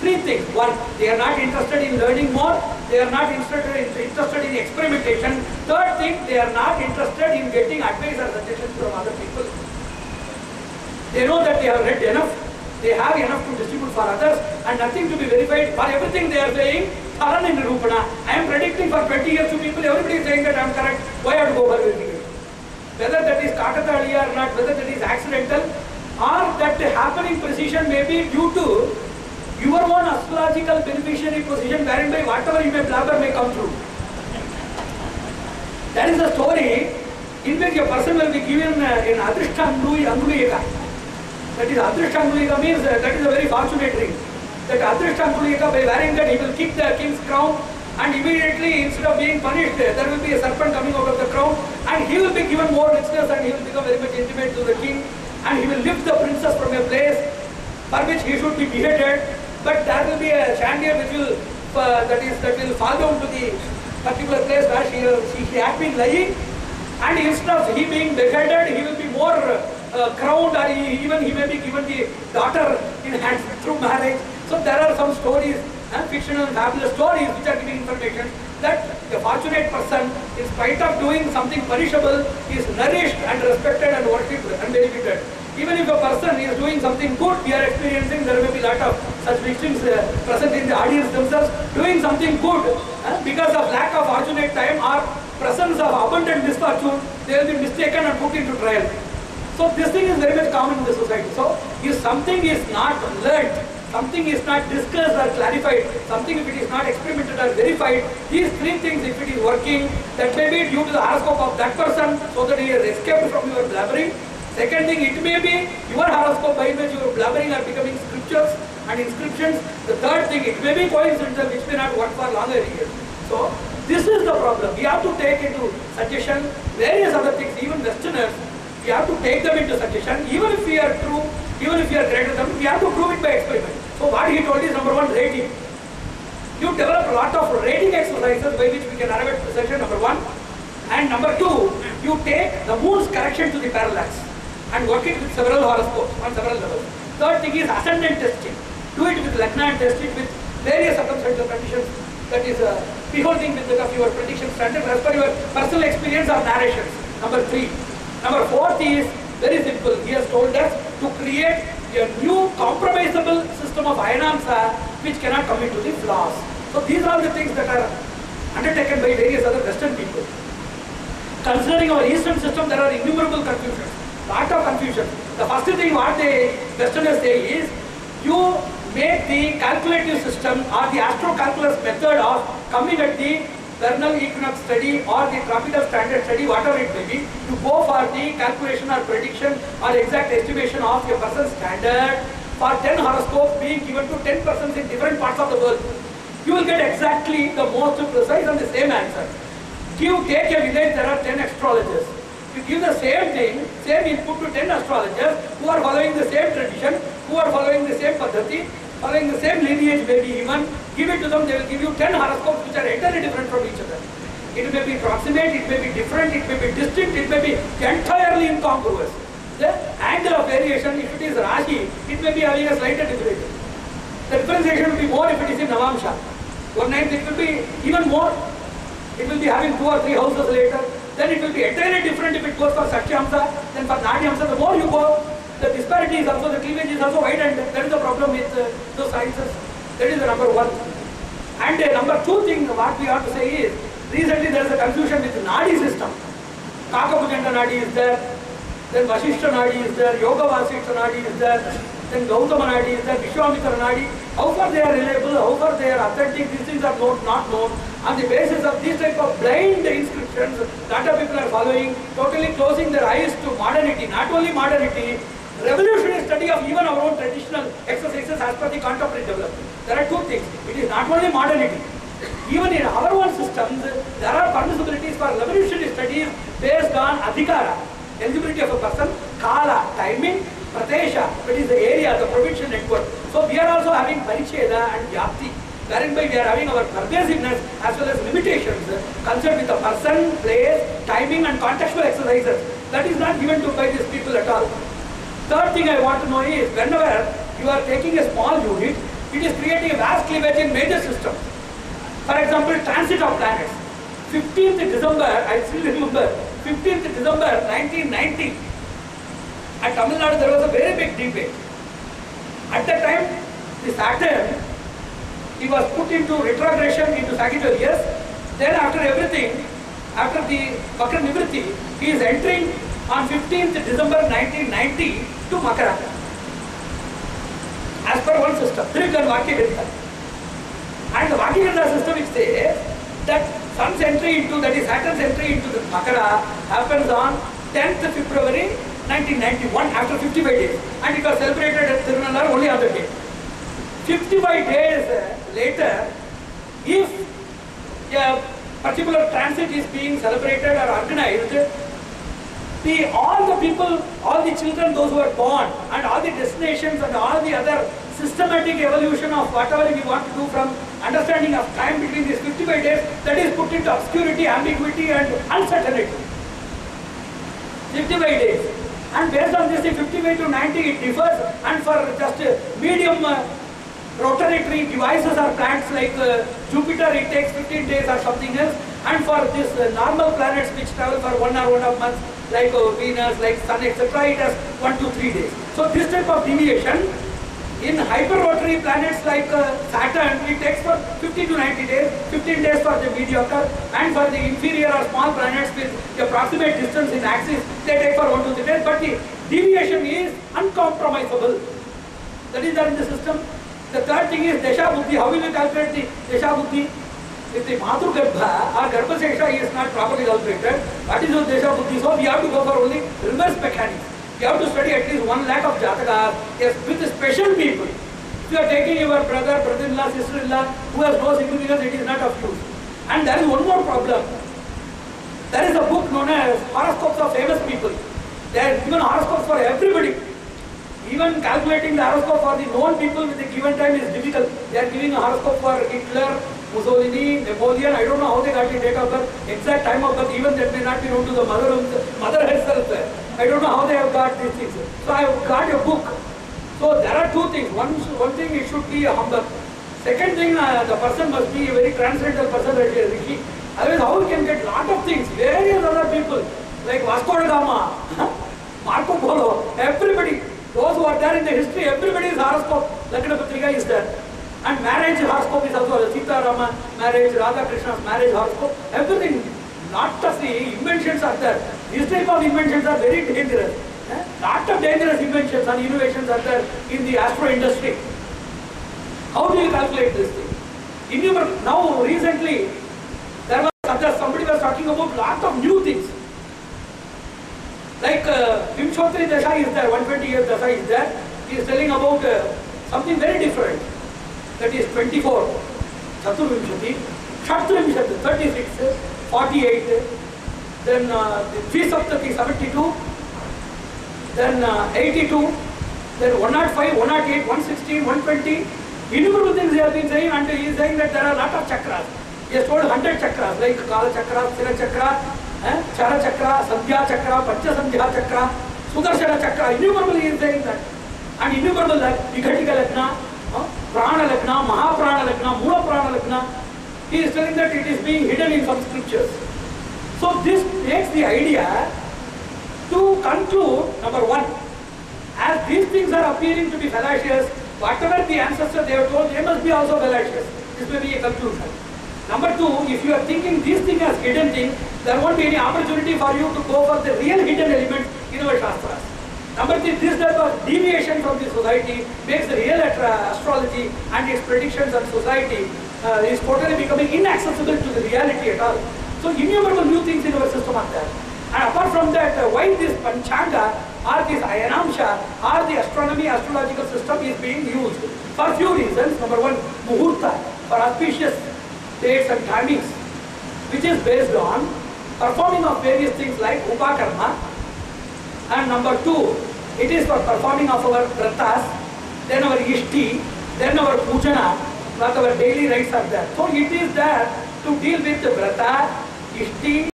three things. One, they are not interested in learning more. They are not interested in experimentation. Third thing, they are not interested in getting advice or suggestions from other people. They know that they have read enough. They have enough to distribute for others and nothing to be verified. For everything they are saying, Taran in Nirupana. I am predicting for 20 years to people, everybody is saying that I am correct. Why I have to go for verification? Whether that is Kakataliya or not, whether that is accidental, or that happening precision may be due to your own astrological beneficiary position wherein by whatever you may blabber may come true. That is the story in which a person will be given an Adrishta That is Adrishta Angulika means that is a very fortunate ring. That Adrishta Angulika, by wearing that, he will keep the king's crown, and immediately instead of being punished, there will be a serpent coming out of the crown, and he will be given more richness, and he will become very much intimate to the king, and he will lift the princess from a place for which he should be beheaded. But there will be a chandelier which will that will fall down to the particular place where she had been lying, and instead of he being beheaded, he will be more crowned, or even he may be given the daughter in hand through marriage. So there are some stories, fictional and fabulous stories which are giving information that a fortunate person, in spite of doing something perishable, is nourished and respected and worshipped and benefited. Even if a person is doing something good, we are experiencing, there may be a lot of such victims present in the audience themselves, doing something good, because of lack of fortunate time or presence of abundant misfortune, they will be mistaken and put into trial. So this thing is very much common in the society. So if something is not learnt, something is not discussed or clarified, something if it is not experimented or verified, these three things if it is working, that may be due to the horoscope of that person so that he has escaped from your blabbering. Second thing, it may be your horoscope by which your blabbering are becoming scriptures and inscriptions. The third thing, it may be coincidental which may not work for longer years. So this is the problem. We have to take into suggestion various other things, even Westerners. We have to take them into suggestion, even if we are true, even if we are greater than them, we have to prove it by experiment. So what he told is number one, rating. You develop a lot of rating exercises by which we can arrive at precision, number one. And number two, you take the moon's correction to the parallax and work it with several horoscopes on several levels. Third thing is ascendant testing. Do it with Lagna and test it with various circumstantial conditions. That is beholding with your prediction standard as per your personal experience or narrations. Number three. Number fourth is very simple. He has told us to create a new compromisable system of Ayanamsa which cannot come into the flaws. So these are the things that are undertaken by various other Western people. Considering our Eastern system, there are innumerable confusions. Lot of confusion. The first thing what the Westerners say is, you make the calculative system or the astrocalculus method of coming at the vernal equinox study or the tropical standard study, whatever it may be, to go for the calculation or prediction or exact estimation of a person's standard for 10 horoscopes being given to 10 persons in different parts of the world. You will get exactly the most precise and the same answer. Take a village, there are 10 astrologers. You give the same thing, same input to 10 astrologers who are following the same tradition, who are following the same paddhati, following the same lineage maybe even, give it to them, they will give you 10 horoscopes which are entirely different from each other. It may be proximate, it may be different, it may be distinct, it may be entirely incongruous. The angle of variation, if it is Rashi, it may be having a slight differentiation. The differentiation will be more if it is in Navamsha. 1/9, it will be even more. It will be having 2 or 3 houses later. Then it will be entirely different if it goes for Sakshamsa. Then for Nadyamsa, the more you go, the disparity is also, the cleavage is also widened. That is the problem with those sciences. That is the number one. And number two thing, what we have to say is, recently there is a confusion with the Nadi system. Kakabhujanta Nadi is there, then Vasishta Nadi is there, Yoga Vasishta Nadi is there, then Gautama Nadi is there, Vishwamitra Nadi. How far they are reliable, how far they are authentic, these things are not known. On the basis of this type of blind inscriptions, lot of people are following, totally closing their eyes to modernity. Not only modernity, revolutionary study of even our own traditional exercises as per the contemporary development. There are two things. It is not only modernity. Even in our own systems, there are permissibilities for revolutionary studies based on adhikara, eligibility of a person, kala, timing, pratesha, that is the area, the provincial network. So we are also having paricheda and vyapti, wherein by we are having our pervasiveness as well as limitations concerned with the person, place, timing and contextual exercises. That is not given to by these people at all. Third thing I want to know is, whenever you are taking a small unit, it is creating a vast cleavage in major systems. For example, transit of planets. 15th December, I still remember, 15th December 1990, at Tamil Nadu there was a very big debate. At that time, the Saturn, he was put into retrogression into Sagittarius. Then after everything, after the Makara Nivritti, he is entering on 15th December 1990 to Makara. As per one system, Trighan Vakya. And the Vakya system which says that Sun's entry into, that is Saturn's entry into the Makara happens on 10th February 1991 after 55 days. And it was celebrated at Tirunellar only on the day. 55 days later, if a particular transit is being celebrated or organized, all the people, all the children, those who are born, and all the destinations and all the other systematic evolution of whatever we want to do from understanding of time between these 55 days, that is put into obscurity, ambiguity and uncertainty. 55 days. And based on this, the 55 to 90, it differs, and for just medium rotatory devices or planets like Jupiter, it takes 15 days or something else, and for this normal planets which travel for 1 or 1.5 months, like Venus, like Sun, etc., it has 1 to 3 days. So this type of deviation in hyperrotary planets like Saturn, it takes for 50 to 90 days, 15 days for the mediocre, and for the inferior or small planets with the approximate distance in axis, they take for 1 to 3 days, but the deviation is uncompromisable. That is there in the system. The third thing is Desha Buddhi. How will you calculate the Desha Buddhi? If the Madhu Garbha or Garbha Seksha is not properly calculated, what is the Desha Buddhi? So we have to go for only reverse mechanics. You have to study at least 1 lakh of Jatakas, yes, with special people. If you are taking your brother, brother-in-law, sister-in-law, who has no significance, it is not of use. And there is one more problem. There is a book known as Horoscopes of Famous People. They are given horoscopes for everybody. Even calculating the horoscope for the known people with a given time is difficult. They are giving a horoscope for Hitler, Mussolini, Napoleon. I don't know how they got the date of birth, exact time of birth, even that may not be known to the mother herself. I don't know how they have got these things. So I have got a book. So there are two things. One thing, it should be a humble. Second thing, the person must be a very transcendental person, like a Rishi. Otherwise, how we can get lot of things, various other people, like Vasco da Gama, Marco Polo, everybody. Those who are there in the history, everybody's horoscope, Lakshana Patrika is there. And marriage horoscope is also Sita Rama marriage, Radha Krishna's marriage horoscope, everything. Lot of the inventions are there. These type of inventions are very dangerous. Lot of dangerous inventions and innovations are there in the astro industry. How do you calculate this thing? Now recently, there was somebody was talking about lot of new things. Like Vimshotri Dasha is there, 120 years Dasha is there. He is telling about something very different. That is 24, Chaturvimshati, Kshatrivimshati, 36, 48, then Trisaptati, 72, then 82, then 105, 108, 116, 120. Innumerable things he has been saying, and he is saying that there are a lot of chakras. He has told 100 chakras, like Kala Chakra, Sthira Chakra, Chara Chakra, Sandhya Chakra, Pancha Sandhya Chakra, Sudarshana Chakra. Innumerable he is saying that. And innumerable like Vighatika Lagna, Prana Lagna, Mahaprana Lagna, Mula Prana Lagna. He is telling that it is being hidden in some scriptures. So this makes the idea to conclude, number one, as these things are appearing to be fallacious, whatever the ancestors they have told, they must be also fallacious. This may be a conclusion. Number two, if you are thinking these things as hidden things, there won't be any opportunity for you to go for the real hidden elements in our Shastras. Number three, this type of deviation from the society makes the real astrology and its predictions on society is totally becoming inaccessible to the reality at all. So innumerable new things in our system are there. And apart from that, why this Panchanga or this Ayanamsha or the astronomy, astrological system is being used? For few reasons. Number one, Muhurta, for auspicious dates and timings, which is based on performing of various things like Upakarma. And number two, it is for performing of our Vratas, then our Ishti, then our Pujana, what our daily rites are there. So it is there to deal with the Vrata, Ishti,